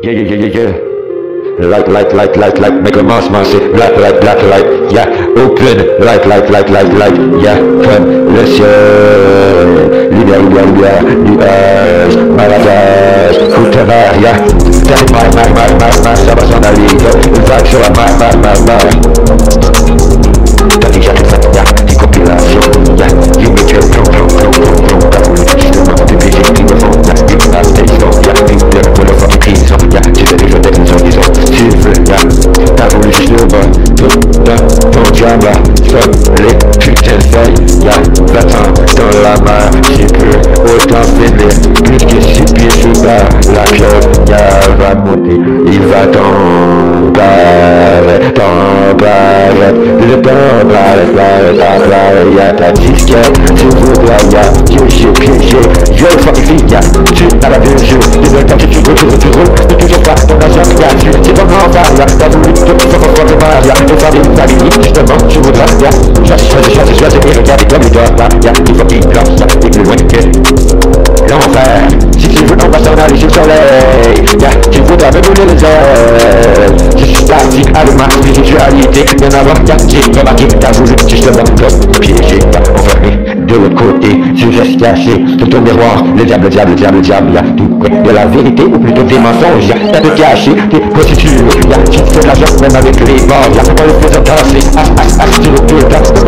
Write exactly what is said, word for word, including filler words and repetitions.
Yeah, yeah, yeah, yeah, yeah. Light, light, light, light, light, make a mass, mass, black, light, black, light, yeah, open, light, light, light, light, light, yeah, comme le ciel, lumière, lumière, lumière, nuage, maladage, foutera, yeah, t'as mal, mal, mal, mal, mal, ça va s'en aller, une vague sur la mal, mal, mal, mal, t'as déjà tout ça, yeah, des compilations, yeah, you make your plomb, plomb, plomb, plomb, plomb, t'as voulu justement te baiser, qui me font, yeah, you can have station, yeah, you can pour le fucking prison, yeah, tu fais des jeux d'être sur disons, tu veux, yeah, t'as voulu justement, tout dans ton diable, sur les putains de feuilles, yeah, va-t'en dans la main, si peu, autant finir, plus que six pieds sous bas, la pieuvre, yeah, va monter, il va tomber, tomber, le tomber, yeah, ta disquette, tu voudras, yeah, piégé, piégé, yo, fucking fille, yeah, tu n'as pas vu le jeu, dès le temps que tu roules, tu roules, tu roules, mais toujours pas ton argent, yeah, tu sais comment on va, yeah, t'as voulu, tu peux pas comprendre le mal, yeah, et famille, famille, justement, tu voudras, yeah, choisis, choisis, choisis, choisis, et regarde comme les doigts, yeah, il faut qu'il lance, yeah, et plus loin que l'enfer, si tu veux, on va s'en aller sur le soleil, yeah, tu voudras me brûler les ailes, je suis statique à ma spiritualité, bien avant, yeah, j'ai remarqué, t'as voulu, justement, comme piégé, yeah, enfermé, de l'autre côté, tu restes caché, tout ton miroir, le diable, le diable, le diable, le diable, y'a tout près de la vérité, ou plutôt des mensonges, y'a t'as de caché, tes prostituées, y'a tu te fais de l'argent même avec les bords, y'a pas le faisant danser, as, as, as, tu le fais,